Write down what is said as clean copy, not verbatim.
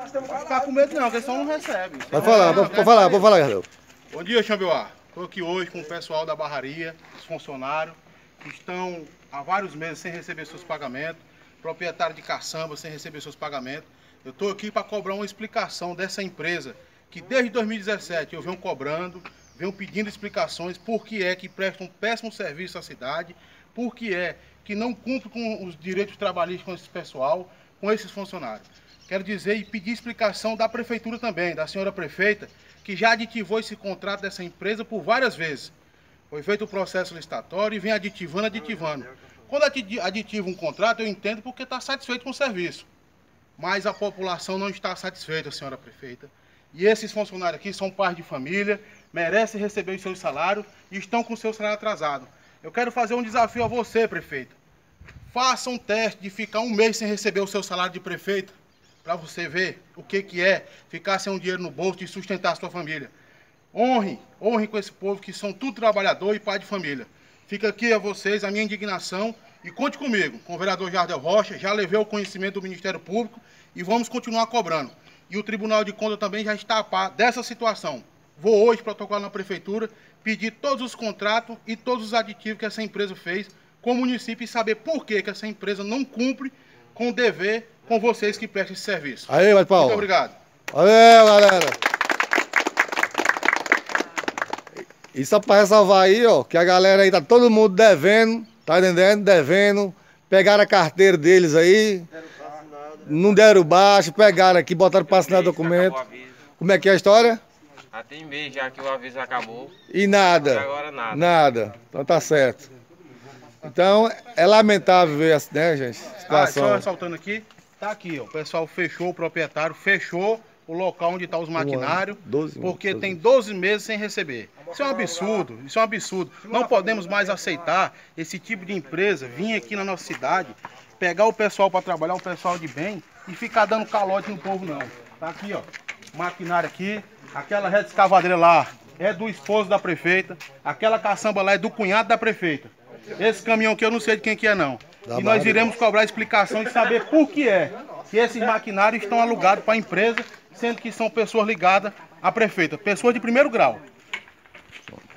Não ficar com medo não, porque senão não recebe. Pode falar, Gabriel. Bom dia, Xambioá. Estou aqui hoje com o pessoal da barraria, os funcionários, que estão há vários meses sem receber seus pagamentos, proprietário de caçamba sem receber seus pagamentos. Eu estou aqui para cobrar uma explicação dessa empresa, que desde 2017 eu venho cobrando, venho pedindo explicações por que é que presta um péssimo serviço à cidade, por que é que não cumpre com os direitos trabalhistas com esse pessoal, com esses funcionários. Quero dizer e pedir explicação da prefeitura também, da senhora prefeita, que já aditivou esse contrato dessa empresa por várias vezes. Foi feito o processo licitatório e vem aditivando. Quando aditiva um contrato, eu entendo porque está satisfeito com o serviço. Mas a população não está satisfeita, senhora prefeita. E esses funcionários aqui são pais de família, merecem receber os seus salários e estão com o seu salário atrasado. Eu quero fazer um desafio a você, prefeita. Faça um teste de ficar um mês sem receber o seu salário de prefeita, para você ver o que é ficar sem um dinheiro no bolso e sustentar a sua família. Honre com esse povo que são tudo trabalhador e pai de família. Fica aqui a vocês a minha indignação e conte comigo, com o vereador Jardel Rocha, já levei ao conhecimento do Ministério Público e vamos continuar cobrando. E o Tribunal de Contas também já está a par dessa situação. Vou hoje protocolar na prefeitura, pedir todos os contratos e todos os aditivos que essa empresa fez com o município e saber por que essa empresa não cumpre com o dever com vocês que prestam esse serviço. Aí, vai, Paulo. Muito obrigado. Valeu, galera. E só para ressalvar aí, ó, que a galera aí tá todo mundo devendo, tá entendendo? Devendo. Pegaram a carteira deles aí, não deram baixo, pegaram aqui, botaram para assinar documento. Como é que é a história? Já tem mês já que o aviso acabou. E nada. E agora nada. Nada. Então tá certo. Então é lamentável ver essa, né, gente? Situação. Só ressaltando aqui, tá aqui, ó. O pessoal fechou, o proprietário fechou o local onde está os maquinários, porque tem 12 meses sem receber. Isso é um absurdo, isso é um absurdo. Não podemos mais aceitar esse tipo de empresa vir aqui na nossa cidade, pegar o pessoal para trabalhar, o pessoal de bem, e ficar dando calote no povo, não. Tá aqui, ó, maquinário aqui, aquela reta escavadeira lá é do esposo da prefeita, aquela caçamba lá é do cunhado da prefeita. Esse caminhão aqui eu não sei de quem que é, não. E nós iremos cobrar explicação e saber por que é que esses maquinários estão alugados para a empresa, sendo que são pessoas ligadas à prefeita, pessoas de primeiro grau.